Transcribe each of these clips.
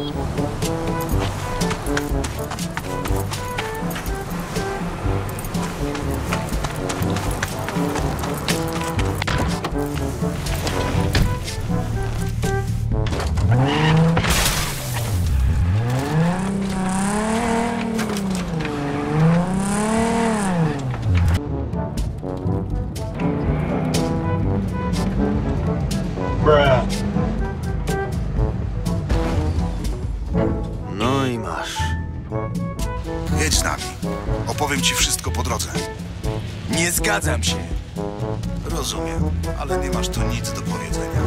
No i masz. Jedź z nami. Opowiem ci wszystko po drodze. Nie zgadzam się. Rozumiem, ale nie masz tu nic do powiedzenia.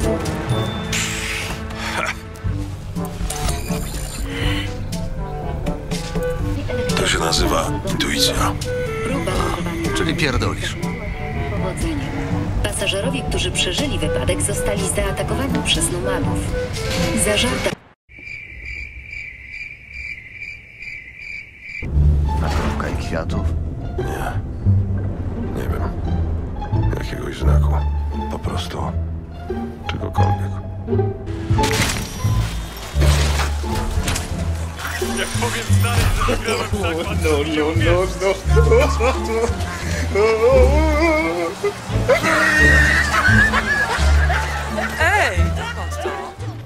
To się nazywa intuicja. Czyli pierdolisz. Powodzenia. Pasażerowie, którzy przeżyli wypadek, zostali zaatakowani przez nomadów. Zażarta. Nagrobka i kwiatów? Nie. Nie wiem. Jakiegoś znaku. Po prostu. Czegokolwiek. Jak powiem dalej, że zagrałem zakład... Ej, dokąd to?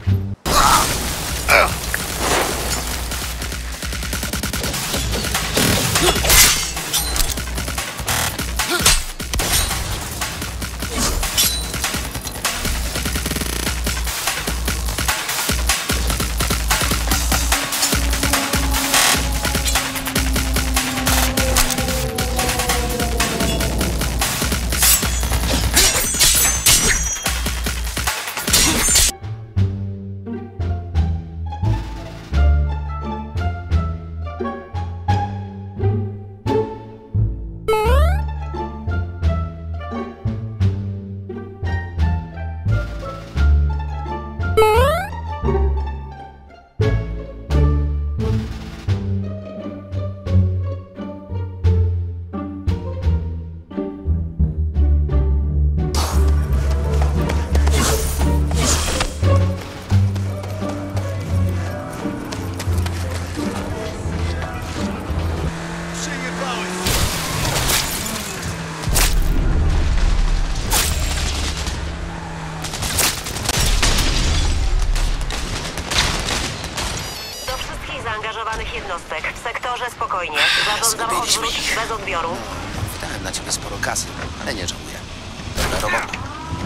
jednostek. W sektorze spokojnie. Zarządzam odwrót bez odbioru. Wydałem na ciebie sporo kasy, ale nie żałuję. Dobra robota.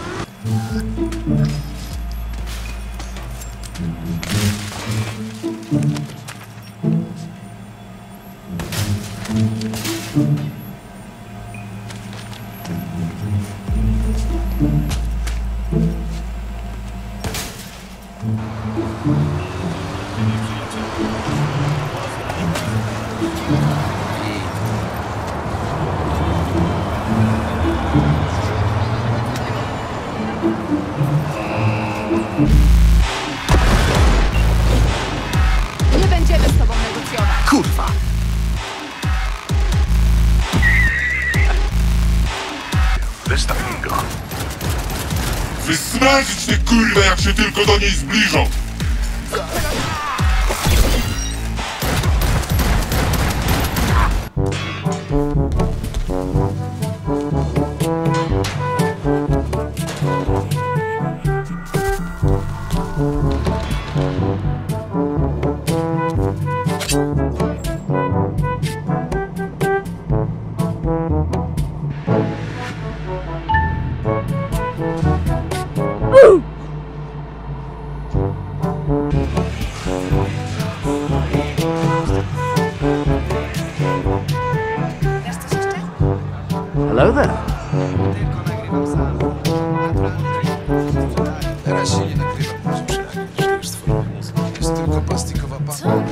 Nie będziemy z tobą negocjować. Kurwa! Wystawij go. Wysmażyć te kurwa, jak się tylko do niej zbliżą! Hello there. Teraz się nie nagrywa, proszę przynajmniej, że już stworzony mózg. Jest tylko plastikowa papa.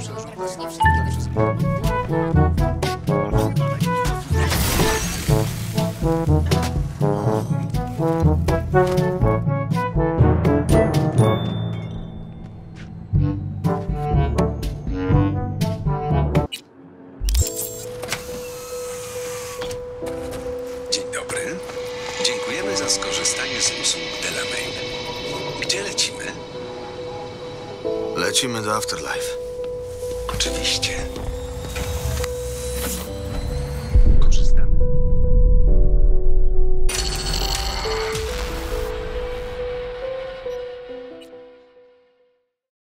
Dzień dobry. Dziękujemy za skorzystanie z usług Delamain. Gdzie lecimy? Lecimy do Afterlife. Oczywiście.